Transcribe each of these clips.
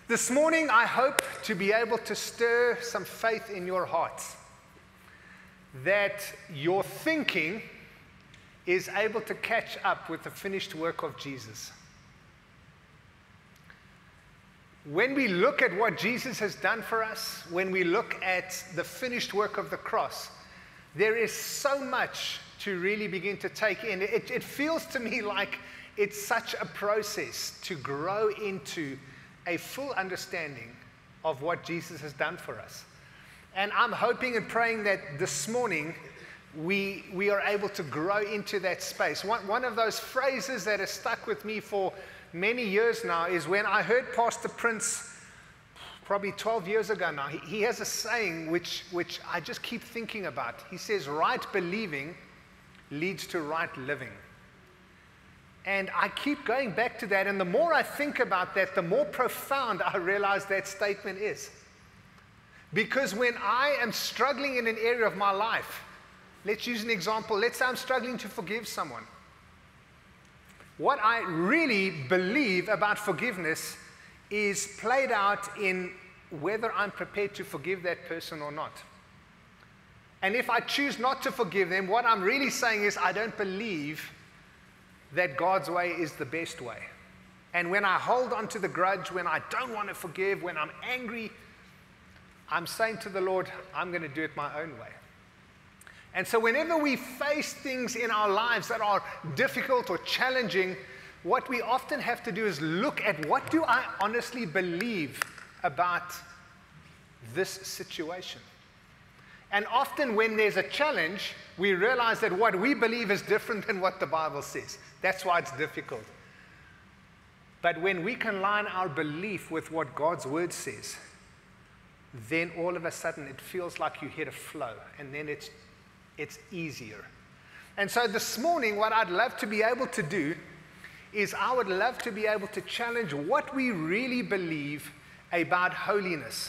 This morning, I hope to be able to stir some faith in your hearts that your thinking is able to catch up with the finished work of Jesus. When we look at what Jesus has done for us, when we look at the finished work of the cross, there is so much to really begin to take in. It feels to me like it's such a process to grow into a full understanding of what Jesus has done for us. And I'm hoping and praying that this morning we are able to grow into that space. One of those phrases that has stuck with me for many years now is when I heard Pastor Prince, probably 12 years ago now, he has a saying which I just keep thinking about. He says, right believing leads to right living. And I keep going back to that, and the more I think about that, the more profound I realize that statement is. Because when I am struggling in an area of my life, let's use an example. Let's say I'm struggling to forgive someone. What I really believe about forgiveness is played out in whether I'm prepared to forgive that person or not. And if I choose not to forgive them, what I'm really saying is I don't believe that God's way is the best way. And when I hold on to the grudge, when I don't want to forgive, when I'm angry, I'm saying to the Lord, I'm going to do it my own way. And so whenever we face things in our lives that are difficult or challenging, what we often have to do is look at what do I honestly believe about this situation. And often when there's a challenge, we realize that what we believe is different than what the Bible says. That's why it's difficult. But when we can line our belief with what God's word says, then all of a sudden it feels like you hit a flow, and then it's easier. And so this morning, what I'd love to be able to do is I would love to be able to challenge what we really believe about holiness.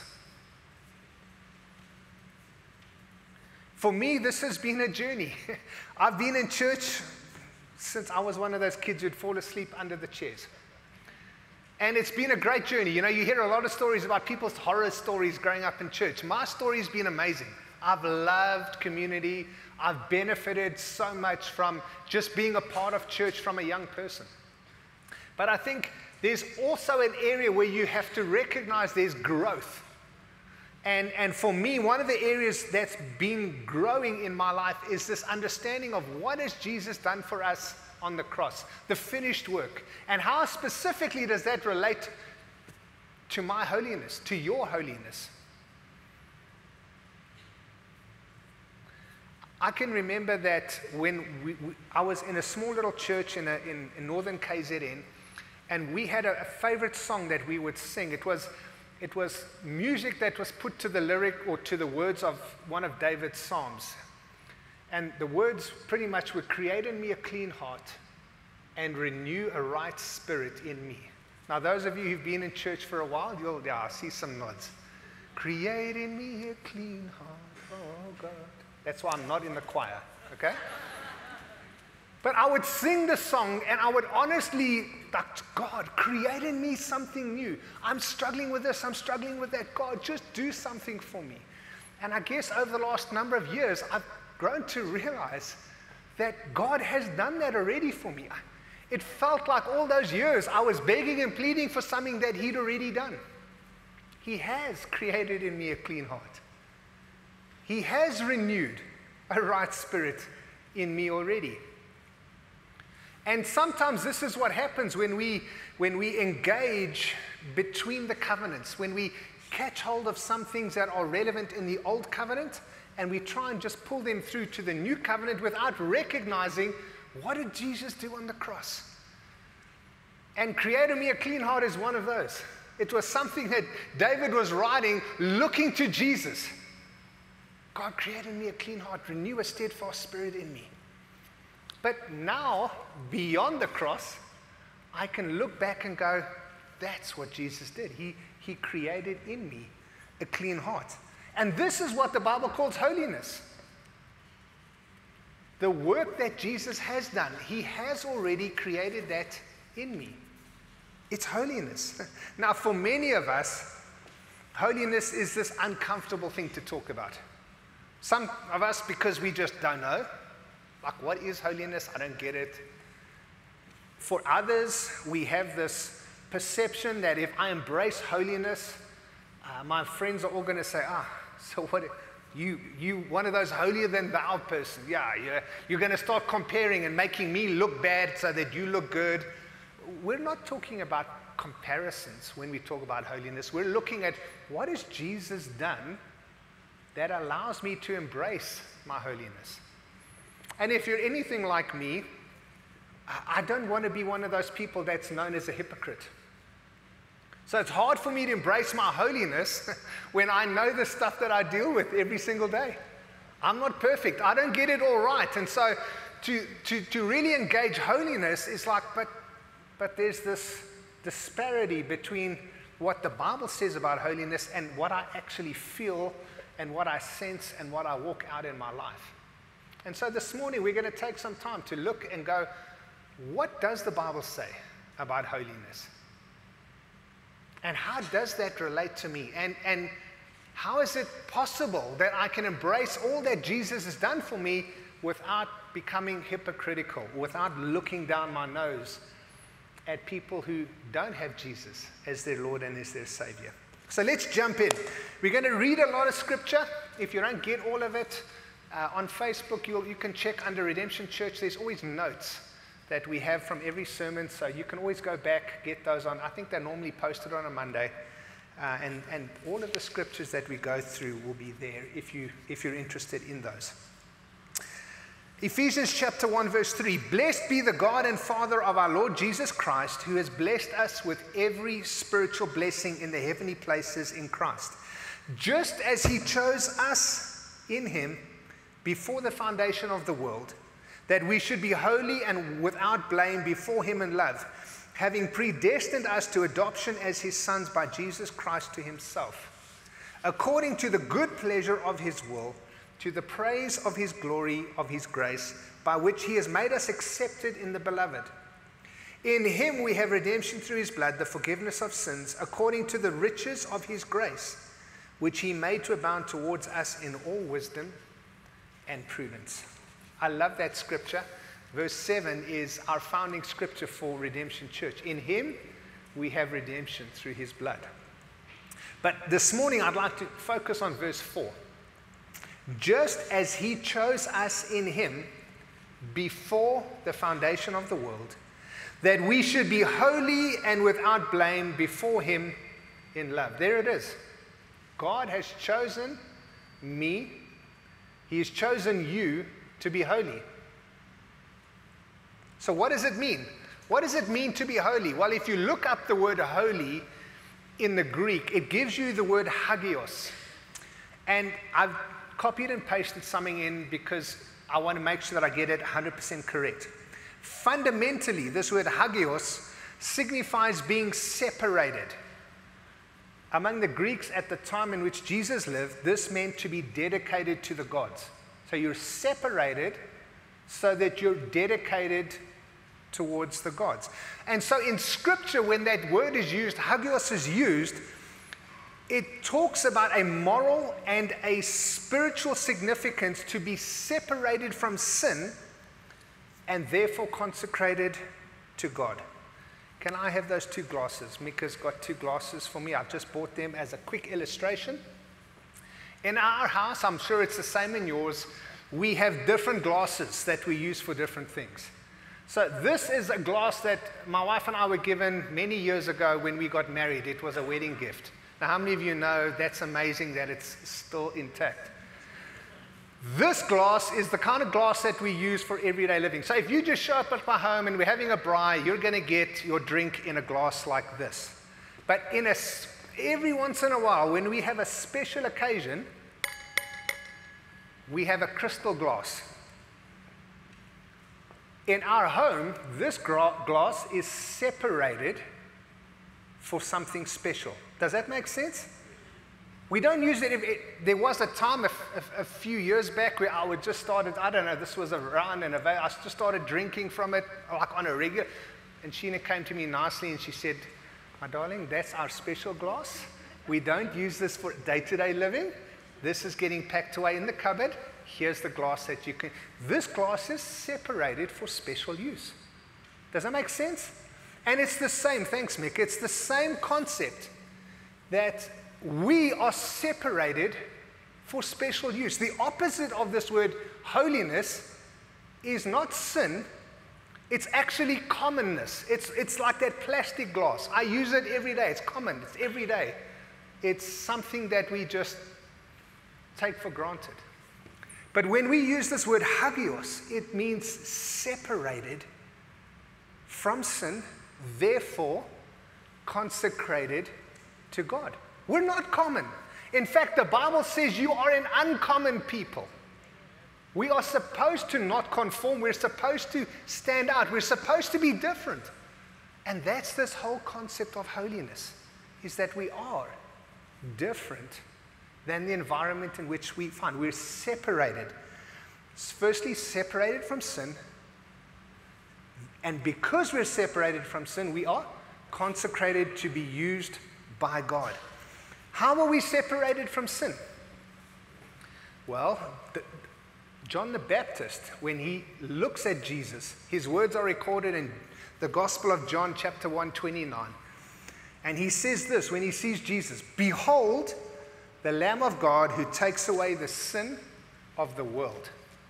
For me, this has been a journey. I've been in church since I was one of those kids who'd fall asleep under the chairs. And it's been a great journey. You know, you hear a lot of stories about people's horror stories growing up in church. My story's been amazing. I've loved community. I've benefited so much from just being a part of church from a young person. But I think there's also an area where you have to recognize there's growth. And for me, one of the areas that's been growing in my life is this understanding of what has Jesus done for us on the cross, the finished work. And how specifically does that relate to my holiness, to your holiness? I can remember that when I was in a small little church in northern KZN, and we had a favorite song that we would sing. It was music that was put to the lyric or to the words of one of David's Psalms. And the words pretty much were, create in me a clean heart and renew a right spirit in me. Now, those of you who've been in church for a while, I see some nods. Create in me a clean heart, oh God. That's why I'm not in the choir, okay? But I would sing the song and I would honestly, like, God, create in me something new. I'm struggling with this, I'm struggling with that. God, just do something for me. And I guess over the last number of years, I've grown to realize that God has done that already for me. It felt like all those years I was begging and pleading for something that He'd already done. He has created in me a clean heart. He has renewed a right spirit in me already. And sometimes this is what happens when we engage between the covenants, when we catch hold of some things that are relevant in the old covenant, and we try and just pull them through to the new covenant without recognizing, what did Jesus do on the cross? And create in me a clean heart is one of those. It was something that David was writing, looking to Jesus. God, create in me a clean heart, renew a steadfast spirit in me. But now, beyond the cross, I can look back and go, that's what Jesus did. He created in me a clean heart. And this is what the Bible calls holiness. The work that Jesus has done, He has already created that in me. It's holiness. Now, for many of us, holiness is this uncomfortable thing to talk about. Some of us, because we just don't know. Like, what is holiness? I don't get it. For others, we have this perception that if I embrace holiness, my friends are all going to say, so what, you one of those holier than thou person. Yeah, you're going to start comparing and making me look bad so that you look good. We're not talking about comparisons when we talk about holiness. We're looking at what has Jesus done that allows me to embrace my holiness. And if you're anything like me, I don't want to be one of those people that's known as a hypocrite. So it's hard for me to embrace my holiness when I know the stuff that I deal with every single day. I'm not perfect. I don't get it all right. And so to really engage holiness is like, but there's this disparity between what the Bible says about holiness and what I actually feel and what I sense and what I walk out in my life. And so this morning we're going to take some time to look and go, what does the Bible say about holiness? And how does that relate to me? And how is it possible that I can embrace all that Jesus has done for me without becoming hypocritical, without looking down my nose at people who don't have Jesus as their Lord and as their Savior? So let's jump in. We're going to read a lot of scripture. If you don't get all of it, on Facebook, you can check under Redemption Church. There's always notes that we have from every sermon, so you can always go back, get those on. I think they're normally posted on a Monday, and all of the scriptures that we go through will be there if you're interested in those. Ephesians chapter 1 verse 3, blessed be the God and Father of our Lord Jesus Christ, who has blessed us with every spiritual blessing in the heavenly places in Christ, just as he chose us in him before the foundation of the world, that we should be holy and without blame before him in love, having predestined us to adoption as his sons by Jesus Christ to himself, according to the good pleasure of his will, to the praise of his glory, of his grace, by which he has made us accepted in the beloved. In him we have redemption through his blood, the forgiveness of sins, according to the riches of his grace, which he made to abound towards us in all wisdom and prudence. I love that scripture. Verse 7 is our founding scripture for Redemption Church. In him, we have redemption through his blood. But this morning, I'd like to focus on verse 4. Just as he chose us in him before the foundation of the world, that we should be holy and without blame before him in love. There it is. God has chosen me. He has chosen you to be holy. So what does it mean? What does it mean to be holy? Well, if you look up the word holy in the Greek, it gives you the word hagios. And I've copied and pasted something in because I want to make sure that I get it 100% correct. Fundamentally, this word hagios signifies being separated. Among the Greeks at the time in which Jesus lived, this meant to be dedicated to the gods. So you're separated so that you're dedicated towards the gods. And so in Scripture, when that word is used, hagios is used, it talks about a moral and a spiritual significance to be separated from sin and therefore consecrated to God. Can I have those two glasses? Mika's got two glasses for me. I've just bought them as a quick illustration. In our house, I'm sure it's the same in yours, we have different glasses that we use for different things. So this is a glass that my wife and I were given many years ago when we got married. It was a wedding gift. Now, how many of you know that's amazing that it's still intact? This glass is the kind of glass that we use for everyday living. So if you just show up at my home and we're having a braai, you're going to get your drink in a glass like this. But every once in a while, when we have a special occasion, we have a crystal glass. In our home, this glass is separated for something special. Does that make sense? We don't use it. There was a time a few years back where I would just started, I don't know, this was around and I just started drinking from it like on a regular. And Sheena came to me nicely and she said, My darling, that's our special glass. We don't use this for day-to-day living. This is getting packed away in the cupboard. Here's the glass that you can... This glass is separated for special use. Does that make sense? And it's the same, thanks Mick, it's the same concept that we are separated for special use. The opposite of this word holiness is not sin, it's actually commonness. It's like that plastic glass. I use it every day, it's common, it's every day. It's something that we just take for granted. But when we use this word hagios, it means separated from sin, therefore consecrated to God. We're not common. In fact, the Bible says you are an uncommon people. We are supposed to not conform. We're supposed to stand out. We're supposed to be different. And that's this whole concept of holiness, is that we are different than the environment in which we find. We're separated. Firstly, separated from sin. And because we're separated from sin, we are consecrated to be used by God. How are we separated from sin? Well, John the Baptist, when he looks at Jesus, his words are recorded in the Gospel of John, chapter 1:29. And he says this when he sees Jesus, "Behold, the Lamb of God who takes away the sin of the world."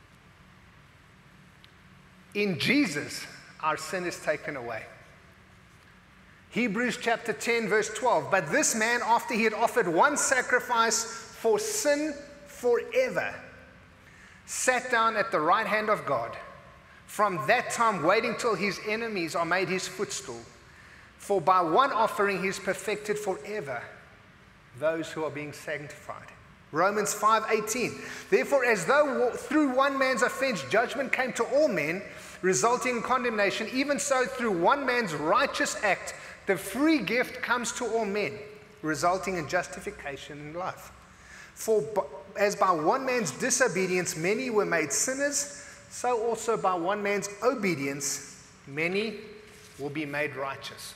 In Jesus, our sin is taken away. Hebrews chapter 10, verse 12. "But this man, after he had offered one sacrifice for sin forever, sat down at the right hand of God, from that time waiting till his enemies are made his footstool. For by one offering he is perfected forever those who are being sanctified." Romans 5:18. "Therefore, as though through one man's offense judgment came to all men, resulting in condemnation, even so through one man's righteous act the free gift comes to all men, resulting in justification and life. For as by one man's disobedience many were made sinners, so also by one man's obedience many will be made righteous."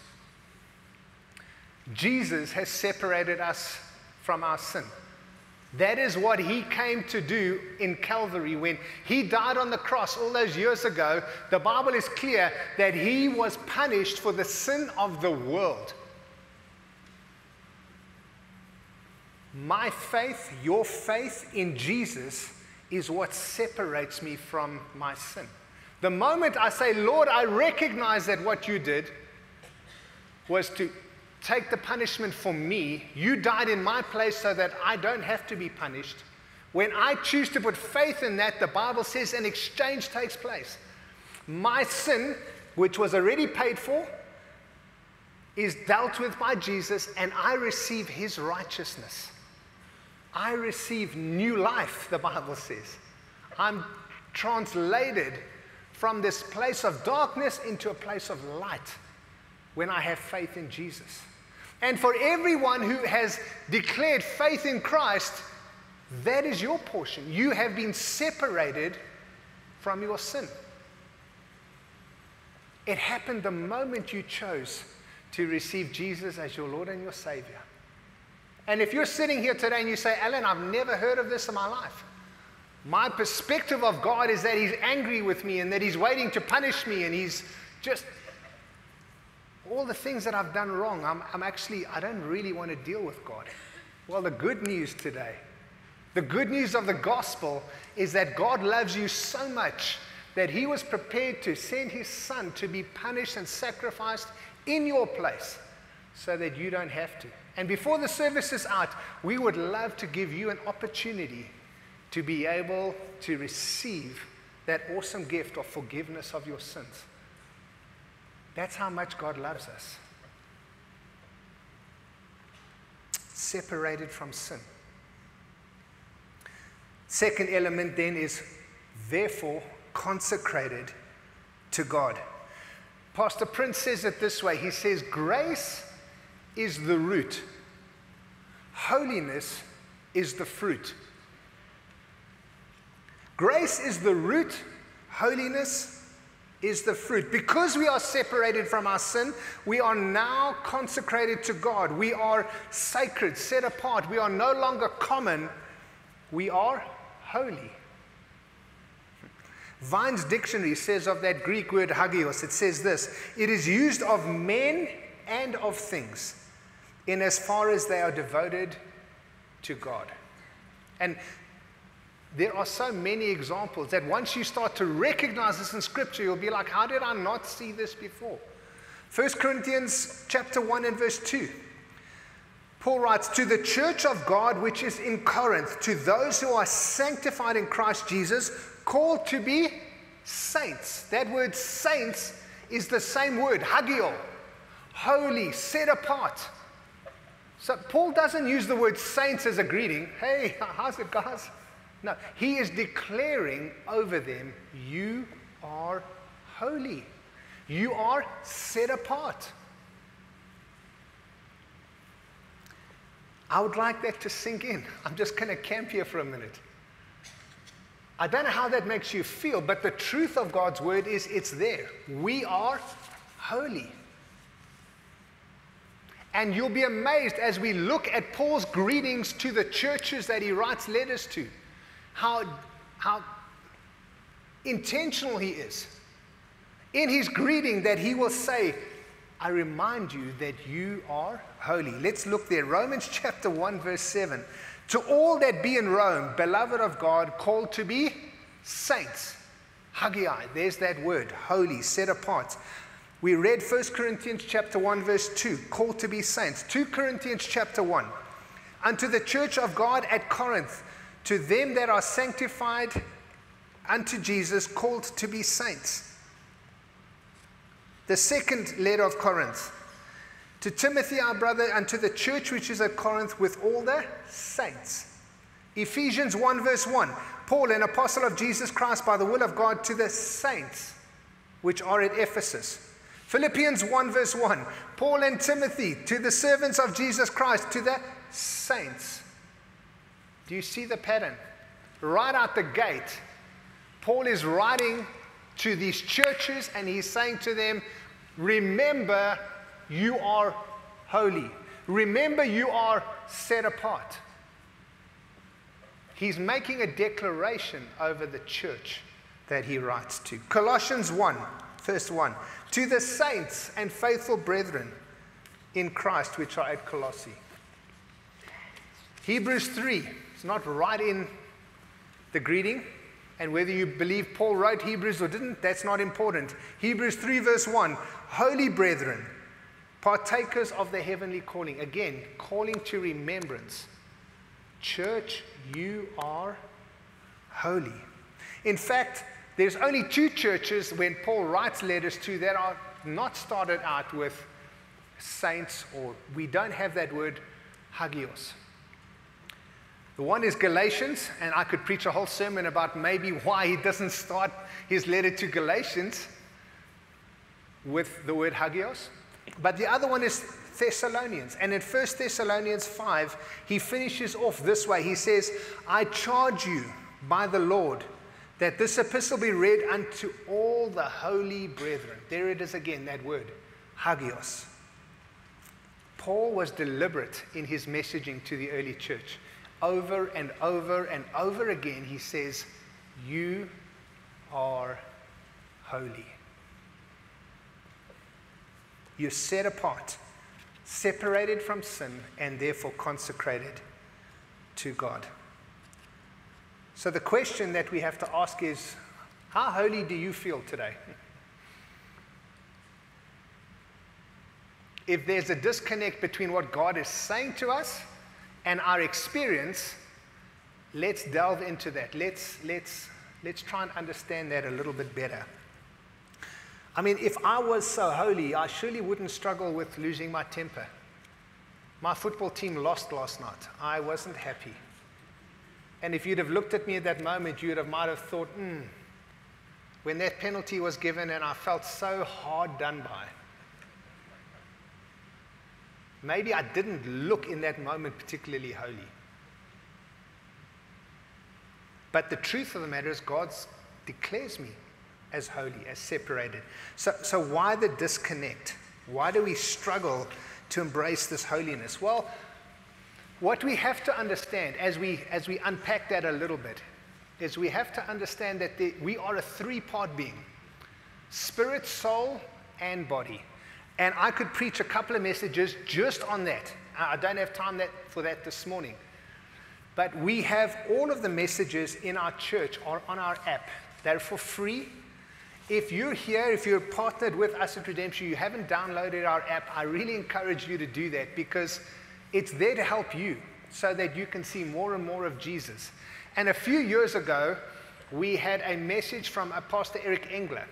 Jesus has separated us from our sin. That is what he came to do in Calvary. When he died on the cross all those years ago, the Bible is clear that he was punished for the sin of the world. My faith, your faith in Jesus is what separates me from my sin. The moment I say, "Lord, I recognize that what you did was to take the punishment for me. You died in my place so that I don't have to be punished." When I choose to put faith in that, the Bible says an exchange takes place. My sin, which was already paid for, is dealt with by Jesus, and I receive his righteousness. I receive new life, the Bible says. I'm translated from this place of darkness into a place of light when I have faith in Jesus. And for everyone who has declared faith in Christ, that is your portion. You have been separated from your sin. It happened the moment you chose to receive Jesus as your Lord and your Savior. And if you're sitting here today and you say, "Alan, I've never heard of this in my life. My perspective of God is that he's angry with me and that he's waiting to punish me and he's just... all the things that I've done wrong, I don't really want to deal with God." Well, the good news today, the good news of the gospel is that God loves you so much that he was prepared to send his son to be punished and sacrificed in your place so that you don't have to. And before the service is out, we would love to give you an opportunity to be able to receive that awesome gift of forgiveness of your sins. That's how much God loves us. Separated from sin. Second element then is therefore consecrated to God. Pastor Prince says it this way. He says, "Grace is the root. Holiness is the fruit." Grace is the root. Holiness is the fruit. Because we are separated from our sin, we are now consecrated to God. We are sacred, set apart. We are no longer common. We are holy. Vine's dictionary says of that Greek word hagios, it says this: it is used of men and of things, in as far as they are devoted to God. And there are so many examples that once you start to recognize this in Scripture, you'll be like, how did I not see this before? 1 Corinthians chapter 1 and verse 2. Paul writes, to the church of God which is in Corinth, to those who are sanctified in Christ Jesus, called to be saints. That word saints is the same word, hagio, holy, set apart. So Paul doesn't use the word saints as a greeting. Hey, how's it, guys? No, he is declaring over them, you are holy. You are set apart. I would like that to sink in. I'm just going to camp here for a minute. I don't know how that makes you feel, but the truth of God's word is it's there. We are holy. And you'll be amazed as we look at Paul's greetings to the churches that he writes letters to, how intentional he is. In his greeting that he will say, I remind you that you are holy. Let's look there. Romans chapter 1 verse 7. To all that be in Rome, beloved of God, called to be saints. Hagiai, there's that word, holy, set apart. We read 1 Corinthians chapter 1 verse 2, called to be saints. 2 Corinthians chapter 1. Unto the church of God at Corinth, to them that are sanctified unto Jesus, called to be saints. The second letter of Corinth. To Timothy our brother, unto the church which is at Corinth with all the saints. Ephesians 1 verse 1. Paul, an apostle of Jesus Christ by the will of God, to the saints which are at Ephesus. Philippians 1 verse 1. Paul and Timothy, to the servants of Jesus Christ, to the saints. Do you see the pattern? Right out the gate, Paul is writing to these churches and he's saying to them, remember, you are holy. Remember, you are set apart. He's making a declaration over the church that he writes to. Colossians 1, verse 1. To the saints and faithful brethren in Christ which are at Colossae. Hebrews 3. It's not right in the greeting. And whether you believe Paul wrote Hebrews or didn't, that's not important. Hebrews 3 verse 1. Holy brethren, partakers of the heavenly calling. Again, calling to remembrance. Church, you are holy. In fact, there's only two churches when Paul writes letters to that are not started out with saints, or we don't have that word hagios. The one is Galatians, and I could preach a whole sermon about maybe why he doesn't start his letter to Galatians with the word hagios. But the other one is Thessalonians. And in 1 Thessalonians 5, he finishes off this way. He says, I charge you by the Lord that this epistle be read unto all the holy brethren. There it is again, that word, hagios. Paul was deliberate in his messaging to the early church. Over and over and over again, he says, you are holy. You're set apart, separated from sin, and therefore consecrated to God. So the question that we have to ask is, how holy do you feel today? If there's a disconnect between what God is saying to us and our experience, let's delve into that. Let's try and understand that a little bit better. I mean, if I was so holy, I surely wouldn't struggle with losing my temper. My football team lost last night. I wasn't happy. And if you'd have looked at me at that moment, you might have thought, when that penalty was given and I felt so hard done by. Maybe I didn't look in that moment particularly holy. But the truth of the matter is God declares me as holy, as separated. So why the disconnect? Why do we struggle to embrace this holiness? Well, what we have to understand as we unpack that a little bit is we have to understand that we are a three-part being: spirit, soul, and body. And I could preach a couple of messages just on that. I don't have time for that this morning. But we have all of the messages in our church or on our app. They're for free. If you're here, if you're partnered with us at Redemption, you haven't downloaded our app, I really encourage you to do that, because it's there to help you so that you can see more and more of Jesus. And a few years ago, we had a message from Pastor Eric Engler.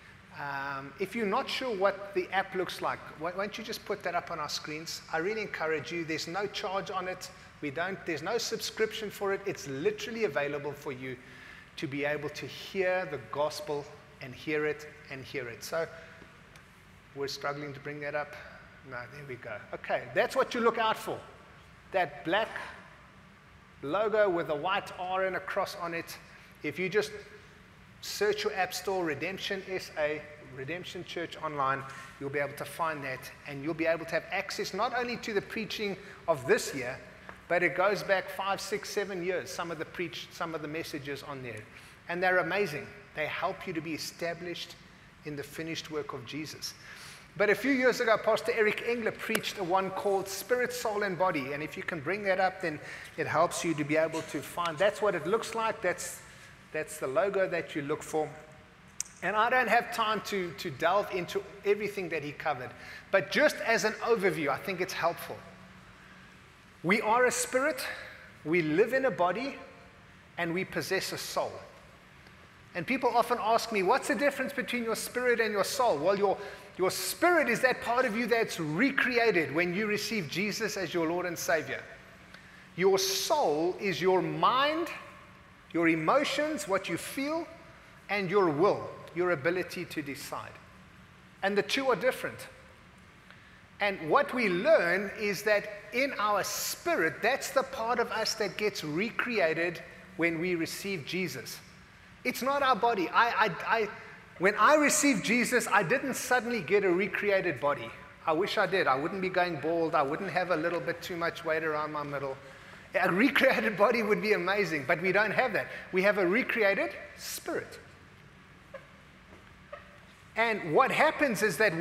If you're not sure what the app looks like, why don't you just put that up on our screens? I really encourage you. There's no charge on it. There's no subscription for it. It's literally available for you to be able to hear the gospel and hear it and hear it. So we're struggling to bring that up. No, there we go. Okay, that's what you look out for. That black logo with a white R and a cross on it. If you just search your app store, Redemption SA, Redemption Church Online, you'll be able to find that, and you'll be able to have access not only to the preaching of this year, but it goes back 5, 6, 7 years, some of the messages on there. And they're amazing. They help you to be established in the finished work of Jesus. But a few years ago, Pastor Eric Engler preached a one called Spirit, Soul, and Body. And if you can bring that up, then it helps you to be able to find. That's what it looks like. That's the logo that you look for. And I don't have time to delve into everything that he covered. But just as an overview, I think it's helpful. We are a spirit, we live in a body, and we possess a soul. And people often ask me, what's the difference between your spirit and your soul? Well, your spirit is that part of you that's recreated when you receive Jesus as your Lord and Savior. Your soul is your mind, your emotions, what you feel, and your will, your ability to decide. And the two are different. And what we learn is that in our spirit, that's the part of us that gets recreated when we receive Jesus. It's not our body. When I received Jesus, I didn't suddenly get a recreated body. I wish I did. I wouldn't be going bald. I wouldn't have a little bit too much weight around my middle. A recreated body would be amazing, but we don't have that. We have a recreated spirit. And what happens is that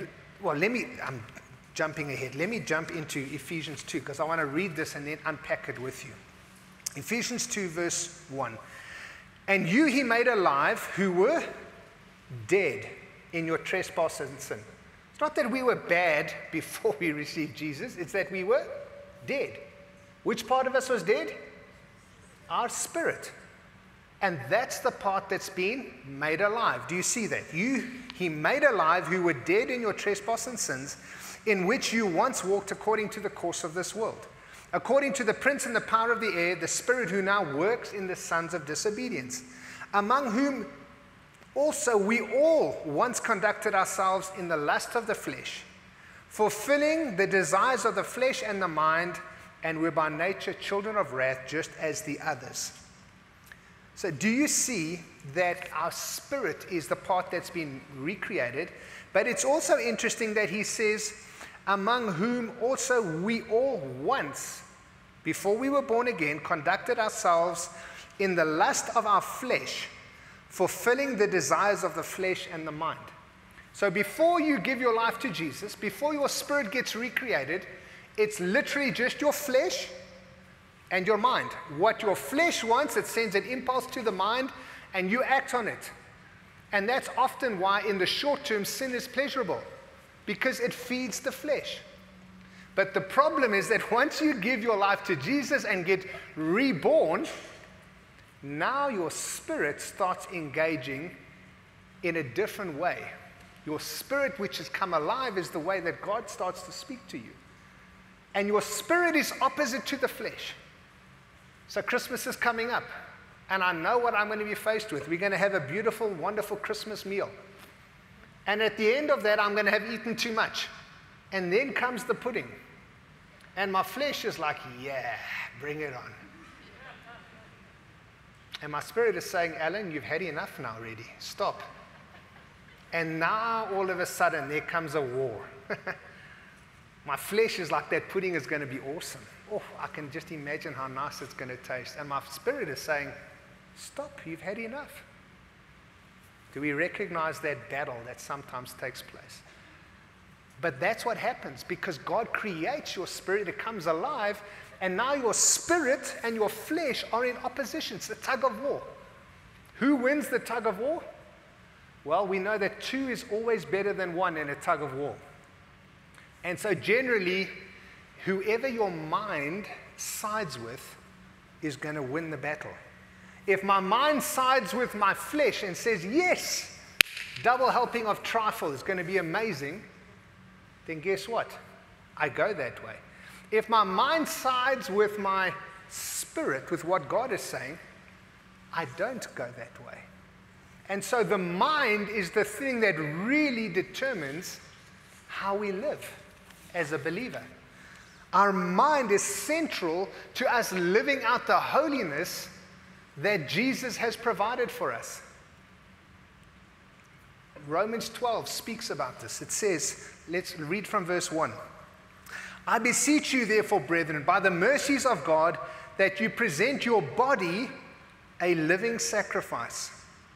I'm jumping ahead. Let me jump into Ephesians 2, because I want to read this and then unpack it with you. Ephesians 2, verse 1. And you he made alive who were dead in your trespasses and sin. It's not that we were bad before we received Jesus. It's that we were dead. Which part of us was dead? Our spirit. And that's the part that's been made alive. Do you see that? He made alive who were dead in your trespasses and sins, in which you once walked according to the course of this world, according to the prince and the power of the air, the spirit who now works in the sons of disobedience, among whom also we all once conducted ourselves in the lust of the flesh, fulfilling the desires of the flesh and the mind, and were by nature children of wrath, just as the others. So do you see that our spirit is the part that's been recreated? But it's also interesting that he says, among whom also we all once, before we were born again, conducted ourselves in the lust of our flesh, fulfilling the desires of the flesh and the mind. So before you give your life to Jesus, before your spirit gets recreated, it's literally just your flesh and your mind. What your flesh wants, it sends an impulse to the mind, and you act on it. And that's often why in the short term sin is pleasurable, because it feeds the flesh. But the problem is that once you give your life to Jesus and get reborn, now your spirit starts engaging in a different way. Your spirit, which has come alive, is the way that God starts to speak to you. And your spirit is opposite to the flesh. So Christmas is coming up, and I know what I'm going to be faced with. We're going to have a beautiful, wonderful Christmas meal. And at the end of that, I'm going to have eaten too much. And then comes the pudding. And my flesh is like, yeah, bring it on. And my spirit is saying, Alan, you've had enough now already. Stop. And now, all of a sudden, there comes a war. My flesh is like, that pudding is going to be awesome. Oh, I can just imagine how nice it's going to taste. And my spirit is saying, stop, you've had enough. Do we recognize that battle that sometimes takes place? But that's what happens, because God creates your spirit, it comes alive, and now your spirit and your flesh are in opposition. It's a tug of war. Who wins the tug of war? Well, we know that 2 is always better than 1 in a tug of war. And so generally, whoever your mind sides with is going to win the battle. If my mind sides with my flesh and says, yes, double helping of trifle is going to be amazing, then guess what? I go that way. If my mind sides with my spirit, with what God is saying, I don't go that way. And so the mind is the thing that really determines how we live as a believer. Our mind is central to us living out the holiness that Jesus has provided for us. Romans 12 speaks about this. It says, let's read from verse 1. I beseech you, therefore, brethren, by the mercies of God, that you present your body a living sacrifice,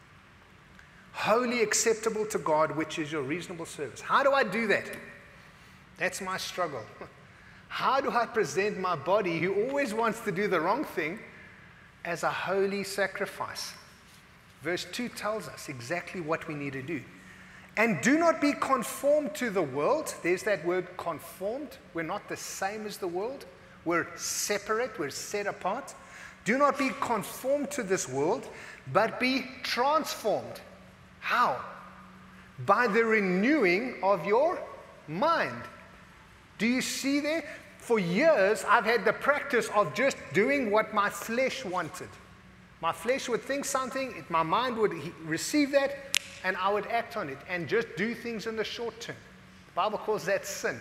wholly acceptable to God, which is your reasonable service. How do I do that? That's my struggle. How do I present my body, who always wants to do the wrong thing, as a holy sacrifice? Verse 2 tells us exactly what we need to do. And do not be conformed to the world. There's that word, conformed. We're not the same as the world. We're separate. We're set apart. Do not be conformed to this world, but be transformed. How? By the renewing of your mind. Do you see there? For years, I've had the practice of just doing what my flesh wanted. My flesh would think something, my mind would receive that, and I would act on it and just do things in the short term. The Bible calls that sin.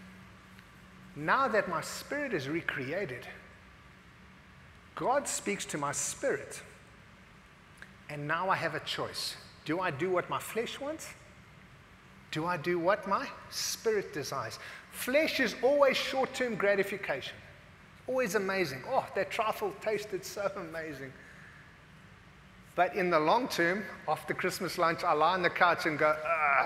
Now that my spirit is recreated, God speaks to my spirit, and now I have a choice. Do I do what my flesh wants? Do I do what my spirit desires? Flesh is always short-term gratification. Always amazing. Oh, that trifle tasted so amazing. But in the long term, after Christmas lunch, I lie on the couch and go,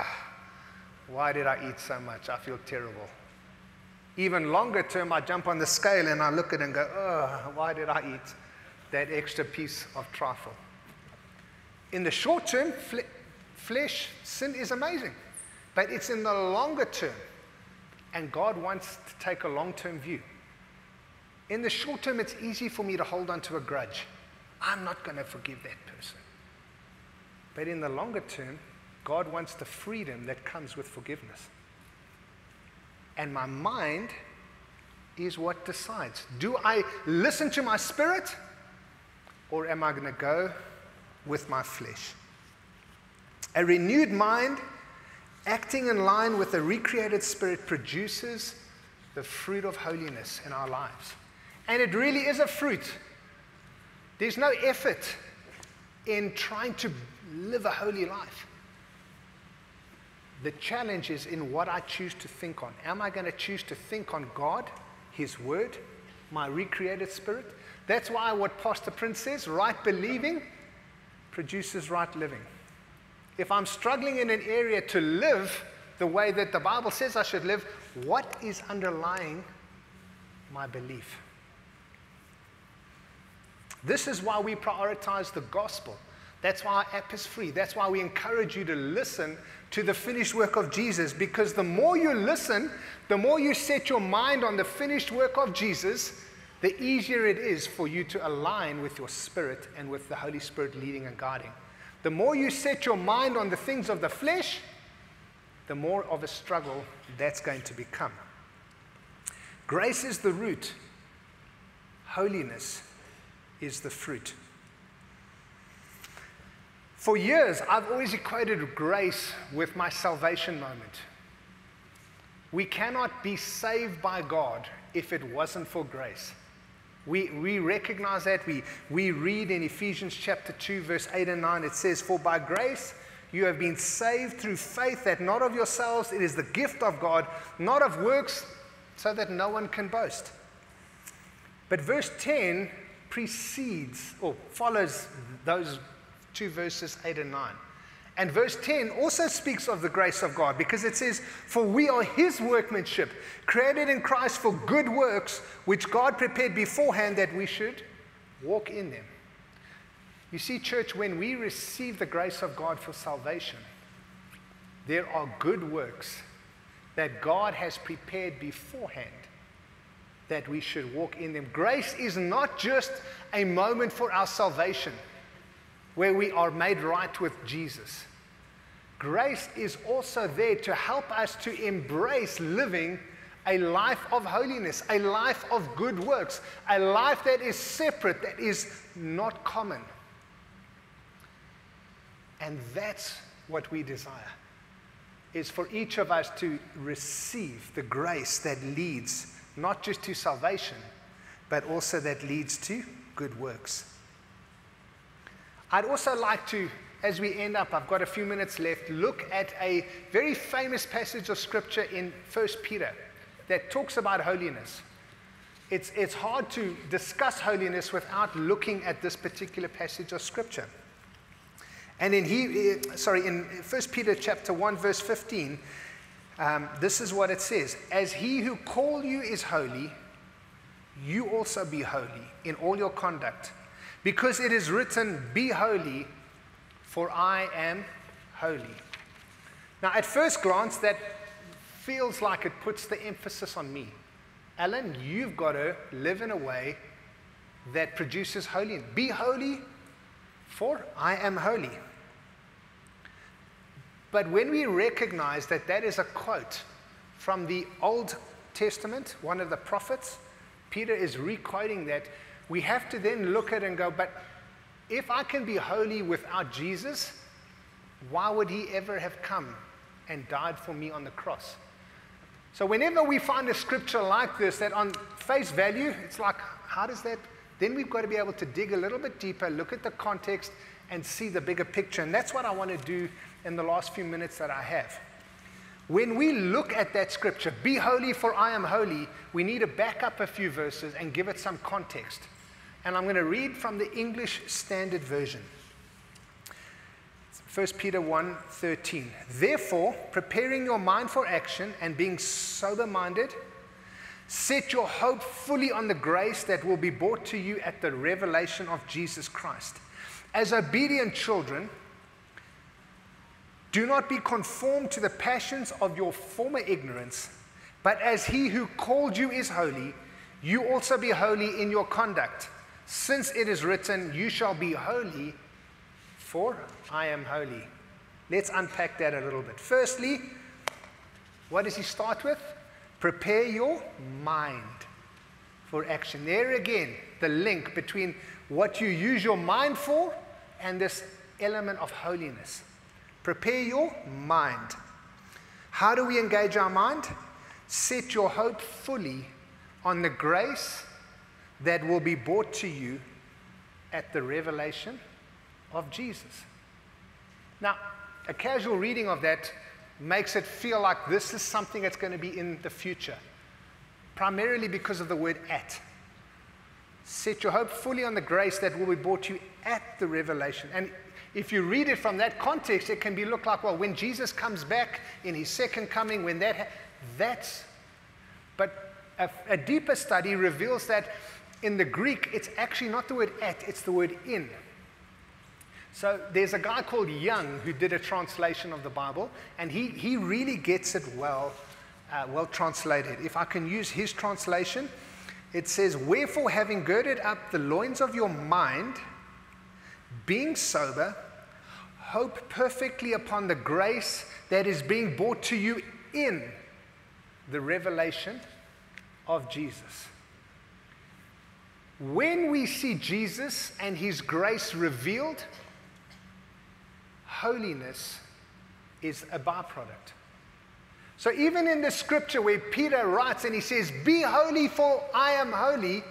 why did I eat so much? I feel terrible. Even longer term, I jump on the scale and I look at it and go, why did I eat that extra piece of trifle? In the short term, flesh, sin is amazing. But it's in the longer term. And God wants to take a long-term view. In the short term, it's easy for me to hold on to a grudge. I'm not going to forgive that person. But in the longer term, God wants the freedom that comes with forgiveness. And my mind is what decides. Do I listen to my spirit, or am I going to go with my flesh? A renewed mind, acting in line with the recreated spirit, produces the fruit of holiness in our lives. And it really is a fruit. There's no effort in trying to live a holy life. The challenge is in what I choose to think on. Am I going to choose to think on God, His Word, my recreated spirit? That's why what Pastor Prince says, right believing produces right living. If I'm struggling in an area to live the way that the Bible says I should live, what is underlying my belief? This is why we prioritize the gospel. That's why our app is free. That's why we encourage you to listen to the finished work of Jesus, because the more you listen, the more you set your mind on the finished work of Jesus, the easier it is for you to align with your spirit and with the Holy Spirit leading and guiding. The more you set your mind on the things of the flesh, the more of a struggle that's going to become. Grace is the root. Holiness is the fruit. For years, I've always equated grace with my salvation moment. We cannot be saved by God if it wasn't for grace. We recognize that. We read in Ephesians chapter 2, verse 8 and 9, it says, "For by grace You have been saved through faith, that not of yourselves, it is the gift of God, not of works, so that no one can boast. But verse 10 precedes or follows those two verses 8 and 9. And verse 10 also speaks of the grace of God, because it says, "For we are his workmanship, created in Christ for good works, which God prepared beforehand that we should walk in them." You see, church, when we receive the grace of God for salvation, there are good works that God has prepared beforehand that we should walk in them. Grace is not just a moment for our salvation, where we are made right with Jesus. Grace is also there to help us to embrace living a life of holiness, a life of good works, a life that is separate, that is not common. And that's what we desire, is for each of us to receive the grace that leads not just to salvation, but also that leads to good works. I'd also like to, as we end up, I've got a few minutes left, look at a very famous passage of Scripture in 1 Peter that talks about holiness. It's hard to discuss holiness without looking at this particular passage of Scripture. And in 1 Peter chapter 1, verse 15, this is what it says: "As he who called you is holy, you also be holy in all your conduct. Because it is written, 'Be holy, for I am holy.'" Now, at first glance, that feels like it puts the emphasis on me. Alan, you've got to live in a way that produces holiness. Be holy, for I am holy. But when we recognize that that is a quote from the Old Testament, one of the prophets, Peter is re-quoting that, we have to then look at it and go, but if I can be holy without Jesus, why would he ever have come and died for me on the cross? So whenever we find a scripture like this, that on face value, it's like, how does that? Then we've got to be able to dig a little bit deeper, look at the context, and see the bigger picture. And that's what I want to do in the last few minutes that I have. When we look at that scripture, "Be holy, for I am holy," we need to back up a few verses and give it some context. And I'm going to read from the English Standard Version. 1 Peter 1:13. "Therefore, preparing your mind for action and being sober-minded, set your hope fully on the grace that will be brought to you at the revelation of Jesus Christ. As obedient children, do not be conformed to the passions of your former ignorance, but as he who called you is holy, you also be holy in your conduct. Since it is written, 'You shall be holy, for I am holy.'" Let's unpack that a little bit. Firstly, what does he start with? Prepare your mind for action. There again, the link between what you use your mind for and this element of holiness. Prepare your mind. How do we engage our mind? Set your hope fully on the grace that will be brought to you at the revelation of Jesus. Now, a casual reading of that makes it feel like this is something that's going to be in the future, primarily because of the word "at." Set your hope fully on the grace that will be brought to you at the revelation. And if you read it from that context, it can be look like, well, when Jesus comes back in his second coming, when that's, but a deeper study reveals that in the Greek, it's actually not the word "at," it's the word "in." So there's a guy called Young who did a translation of the Bible, and he really gets it well translated. If I can use his translation, it says, "Wherefore, having girded up the loins of your mind, being sober, hope perfectly upon the grace that is being brought to you in the revelation of Jesus." When we see Jesus and his grace revealed, holiness is a byproduct. So even in the scripture where Peter writes and he says, "Be holy, for I am holy,"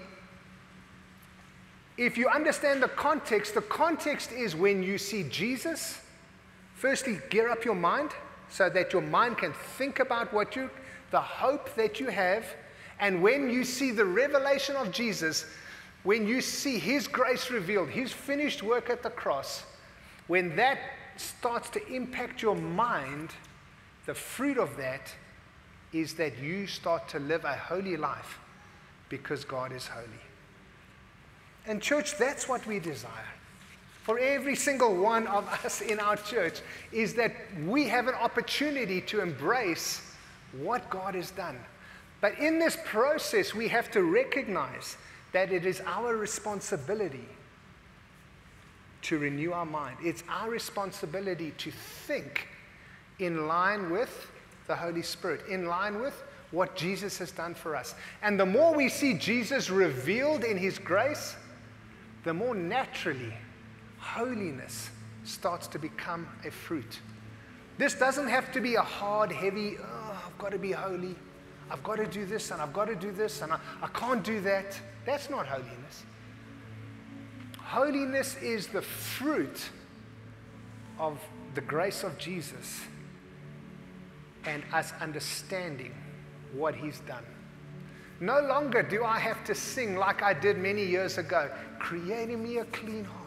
if you understand the context is when you see Jesus firstly, gear up your mind so that your mind can think about the hope that you have. And when you see the revelation of Jesus, when you see his grace revealed, his finished work at the cross, when that starts to impact your mind, the fruit of that is that you start to live a holy life because God is holy. And church, that's what we desire. For every single one of us in our church is that we have an opportunity to embrace what God has done. But in this process, we have to recognize that it is our responsibility to renew our mind. It's our responsibility to think in line with the Holy Spirit, in line with what Jesus has done for us. And the more we see Jesus revealed in his grace, the more naturally holiness starts to become a fruit. This doesn't have to be a hard, heavy, I've got to be holy. I've got to do this, and I've got to do this, and I can't do that. That's not holiness. Holiness is the fruit of the grace of Jesus and us understanding what he's done. No longer do I have to sing like I did many years ago, creating me a clean heart.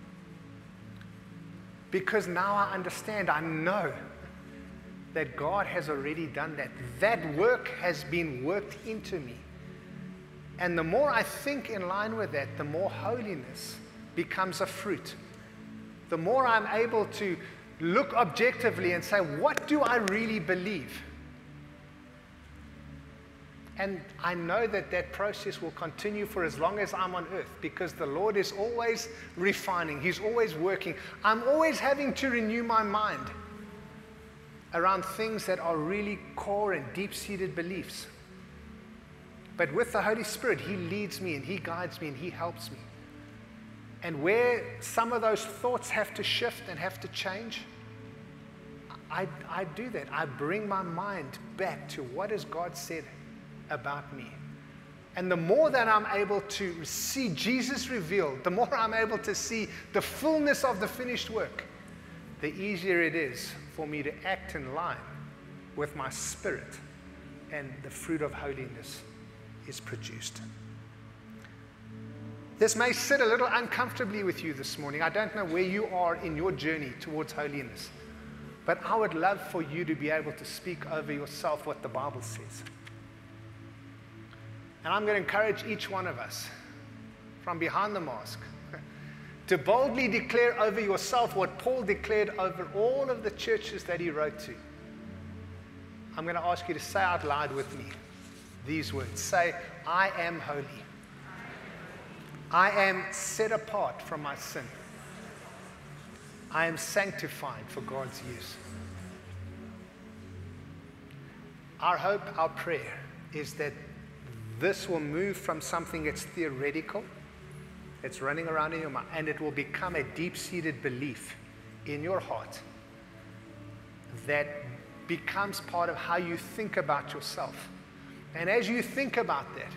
Because now I understand, I know that God has already done that. That work has been worked into me. And the more I think in line with that, the more holiness becomes a fruit. The more I'm able to look objectively and say, what do I really believe? And I know that that process will continue for as long as I'm on earth, because the Lord is always refining. He's always working. I'm always having to renew my mind around things that are really core and deep-seated beliefs. But with the Holy Spirit, he leads me and he guides me and he helps me. And where some of those thoughts have to shift and have to change, I do that. I bring my mind back to what has God said about me. And the more that I'm able to see Jesus revealed, the more I'm able to see the fullness of the finished work, the easier it is for me to act in line with my spirit, and the fruit of holiness is produced. This may sit a little uncomfortably with you this morning. I don't know where you are in your journey towards holiness, but I would love for you to be able to speak over yourself what the Bible says. And I'm going to encourage each one of us from behind the mask to boldly declare over yourself what Paul declared over all of the churches that he wrote to. I'm going to ask you to say out loud with me these words. Say, I am holy. I am set apart from my sin. I am sanctified for God's use. Our hope, our prayer is that this will move from something that's theoretical, it's running around in your mind, and it will become a deep-seated belief in your heart that becomes part of how you think about yourself. And as you think about that,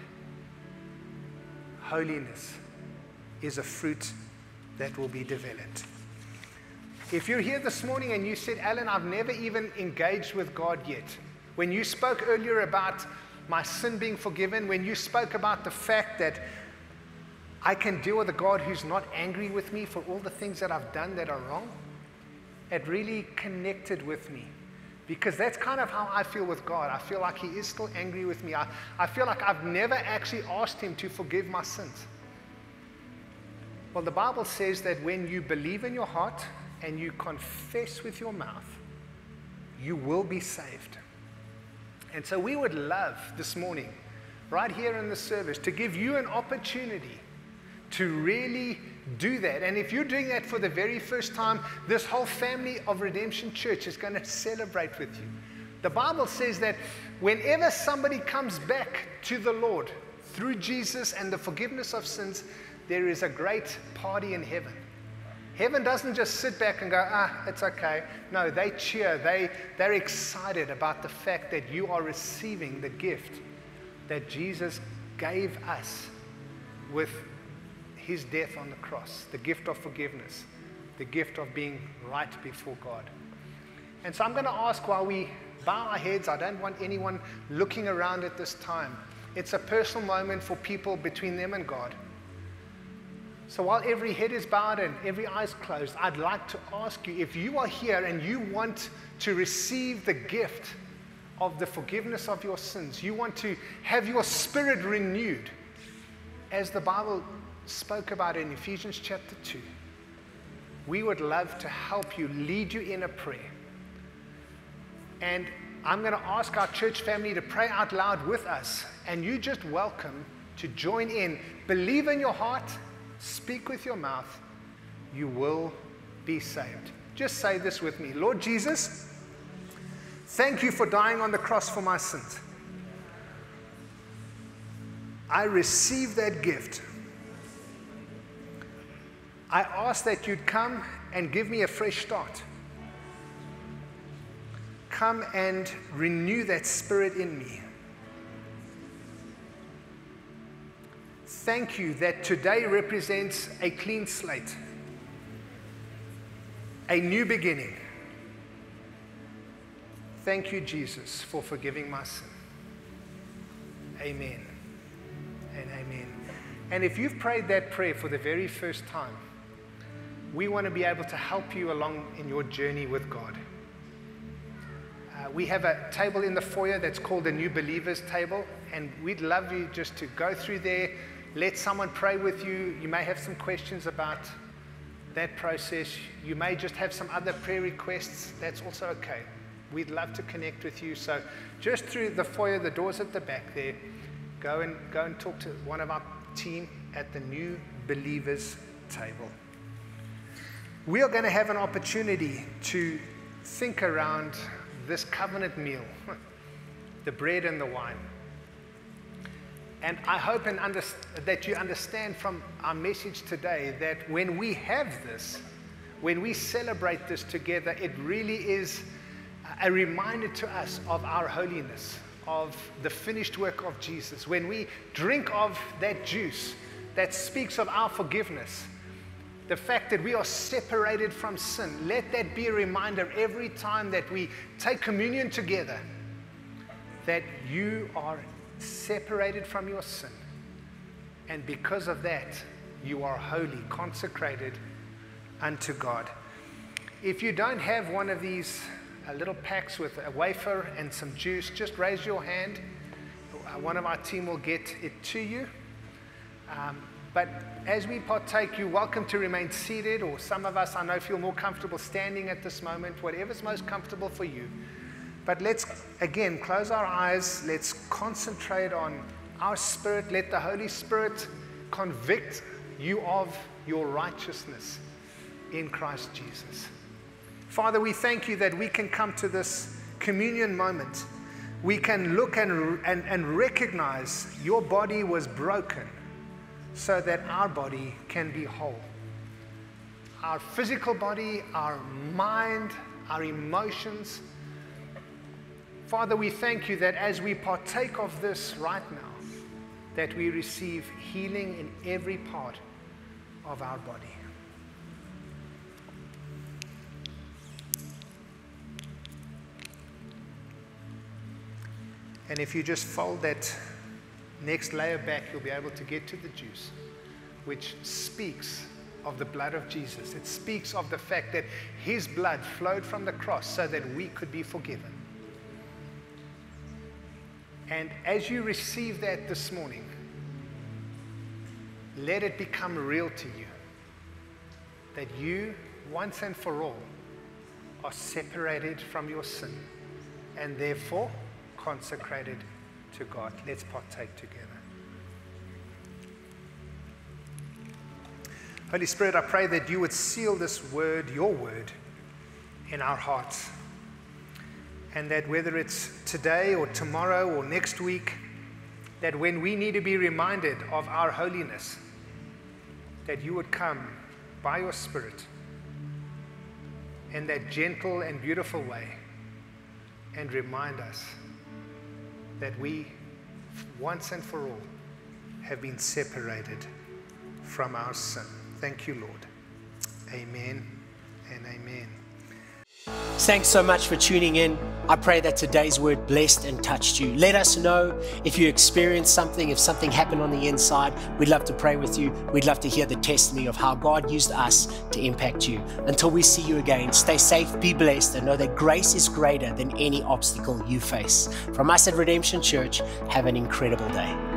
holiness is a fruit that will be developed. If you're here this morning and you said, Alan, I've never even engaged with God yet. When you spoke earlier about my sin being forgiven, when you spoke about the fact that I can deal with a God who's not angry with me for all the things that I've done that are wrong, it really connected with me. Because that's kind of how I feel with God. I feel like he is still angry with me. I feel like I've never actually asked him to forgive my sins. Well, the Bible says that when you believe in your heart and you confess with your mouth, you will be saved. And so we would love this morning, right here in the service, to give you an opportunity to really do that. And if you're doing that for the very first time, this whole family of Redemption Church is going to celebrate with you. The Bible says that whenever somebody comes back to the Lord through Jesus and the forgiveness of sins, there is a great party in heaven. Heaven doesn't just sit back and go, it's okay. No, they cheer. They're excited about the fact that you are receiving the gift that Jesus gave us with his death on the cross, the gift of forgiveness, the gift of being right before God. And so I'm going to ask while we bow our heads, I don't want anyone looking around at this time. It's a personal moment for people between them and God. So while every head is bowed and every eye is closed, I'd like to ask you, if you are here and you want to receive the gift of the forgiveness of your sins, you want to have your spirit renewed, as the Bible spoke about in Ephesians chapter 2, we would love to help you, lead you in a prayer. And I'm going to ask our church family to pray out loud with us, and you just welcome to join in. Believe in your heart, speak with your mouth, you will be saved. Just say this with me. Lord Jesus, thank you for dying on the cross for my sins. I receive that gift. I ask that you'd come and give me a fresh start. Come and renew that spirit in me. Thank you that today represents a clean slate, a new beginning. Thank you, Jesus, for forgiving my sin. Amen and amen. And if you've prayed that prayer for the very first time, we want to be able to help you along in your journey with God. We have a table in the foyer that's called the New Believers Table, and we'd love you just to go through there, let someone pray with you. You may have some questions about that process. You may just have some other prayer requests. That's also okay. We'd love to connect with you. So just through the foyer, the doors at the back there, go and talk to one of our team at the New Believers Table. We are going to have an opportunity to think around this covenant meal, the bread and the wine. And I hope that you understand from our message today that when we have this, when we celebrate this together, it really is a reminder to us of our holiness, of the finished work of Jesus. When we drink of that juice that speaks of our forgiveness, the fact that we are separated from sin, let that be a reminder every time that we take communion together, that you are separated from your sin. And because of that, you are holy, consecrated unto God. If you don't have one of these little packs with a wafer and some juice, just raise your hand. One of our team will get it to you. But as we partake, you're welcome to remain seated, or some of us, I know, feel more comfortable standing at this moment, whatever's most comfortable for you. But let's, again, close our eyes. Let's concentrate on our spirit. Let the Holy Spirit convict you of your righteousness in Christ Jesus. Father, we thank you that we can come to this communion moment. We can look and recognize your body was broken so that our body can be whole. Our physical body, our mind, our emotions. Father, we thank you that as we partake of this right now, that we receive healing in every part of our body. And if you just fold that next layer back, you'll be able to get to the juice, which speaks of the blood of Jesus. It speaks of the fact that his blood flowed from the cross so that we could be forgiven. And as you receive that this morning, let it become real to you that you, once and for all, are separated from your sin and therefore consecrated to God. Let's partake together. Holy Spirit, I pray that you would seal this word, your word, in our hearts. And that whether it's today or tomorrow or next week, that when we need to be reminded of our holiness, that you would come by your Spirit in that gentle and beautiful way and remind us that we, once and for all, have been separated from our sin. Thank you, Lord. Amen and amen. Thanks so much for tuning in. I pray that today's word blessed and touched you. Let us know if you experienced something, if something happened on the inside. We'd love to pray with you. We'd love to hear the testimony of how God used us to impact you. Until we see you again, stay safe, be blessed, and know that grace is greater than any obstacle you face. From us at Redemption Church, have an incredible day.